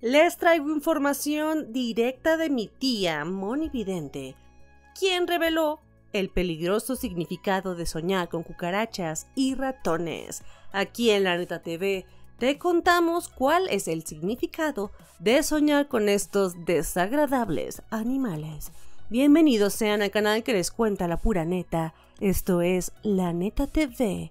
Les traigo información directa de mi tía monividente, quien reveló el peligroso significado de soñar con cucarachas y ratones. Aquí en La Neta TV te contamos cuál es el significado de soñar con estos desagradables animales. Bienvenidos sean al canal que les cuenta la pura neta. Esto es La Neta TV.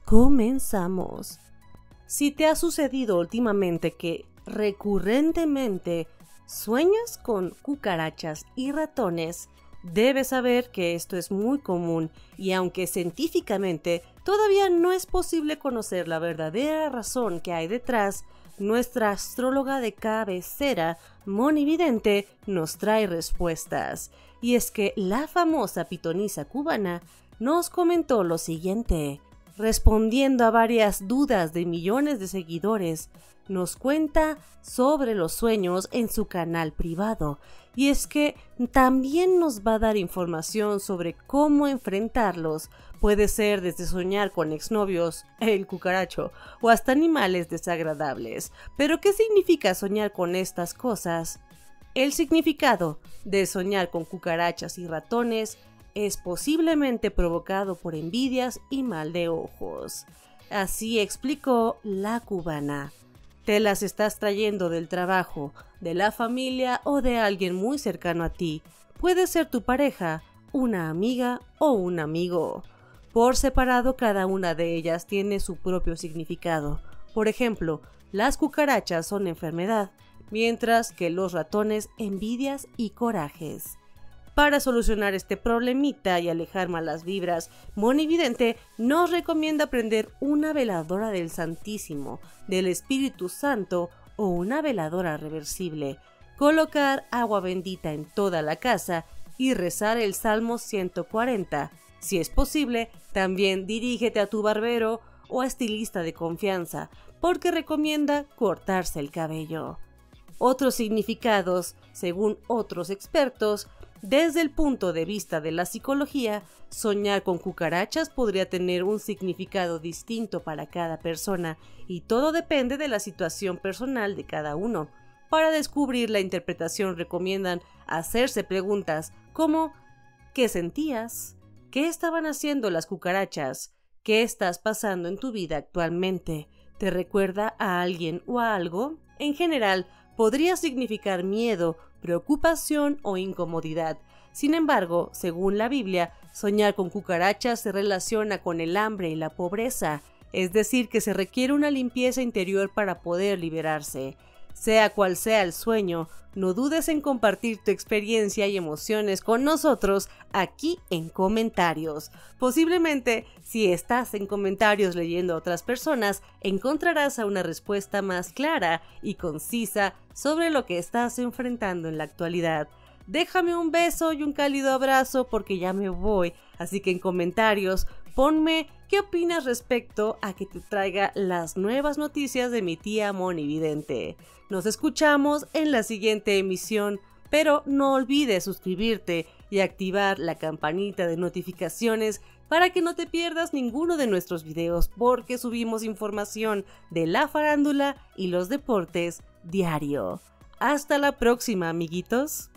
Comenzamos. Si te ha sucedido últimamente que recurrentemente sueñas con cucarachas y ratones, debes saber que esto es muy común y aunque científicamente todavía no es posible conocer la verdadera razón que hay detrás, nuestra astróloga de cabecera, monividente, nos trae respuestas. Y es que la famosa pitonisa cubana nos comentó lo siguiente. Respondiendo a varias dudas de millones de seguidores, nos cuenta sobre los sueños en su canal privado. Y es que también nos va a dar información sobre cómo enfrentarlos. Puede ser desde soñar con exnovios, el cucaracho, o hasta animales desagradables. Pero ¿qué significa soñar con estas cosas? El significado de soñar con cucarachas y ratones es posiblemente provocado por envidias y mal de ojos. Así explicó la cubana. Te las estás trayendo del trabajo, de la familia o de alguien muy cercano a ti. Puede ser tu pareja, una amiga o un amigo. Por separado, cada una de ellas tiene su propio significado. Por ejemplo, las cucarachas son enfermedad, mientras que los ratones envidias y corajes. Para solucionar este problemita y alejar malas vibras, Monividente nos recomienda prender una veladora del Santísimo, del Espíritu Santo o una veladora reversible, colocar agua bendita en toda la casa y rezar el Salmo 140. Si es posible, también dirígete a tu barbero o a estilista de confianza, porque recomienda cortarse el cabello. Otros significados, según otros expertos, desde el punto de vista de la psicología, soñar con cucarachas podría tener un significado distinto para cada persona y todo depende de la situación personal de cada uno. Para descubrir la interpretación recomiendan hacerse preguntas como ¿qué sentías? ¿Qué estaban haciendo las cucarachas? ¿Qué estás pasando en tu vida actualmente? ¿Te recuerda a alguien o a algo? En general, podría significar miedo, preocupación o incomodidad. Sin embargo, según la Biblia, soñar con cucarachas se relaciona con el hambre y la pobreza, es decir, que se requiere una limpieza interior para poder liberarse. Sea cual sea el sueño, no dudes en compartir tu experiencia y emociones con nosotros aquí en comentarios. Posiblemente, si estás en comentarios leyendo a otras personas, encontrarás una respuesta más clara y concisa sobre lo que estás enfrentando en la actualidad. Déjame un beso y un cálido abrazo porque ya me voy, así que en comentarios ponme qué opinas respecto a que te traiga las nuevas noticias de mi tía monividente. Nos escuchamos en la siguiente emisión, pero no olvides suscribirte y activar la campanita de notificaciones para que no te pierdas ninguno de nuestros videos porque subimos información de la farándula y los deportes diario. Hasta la próxima, amiguitos.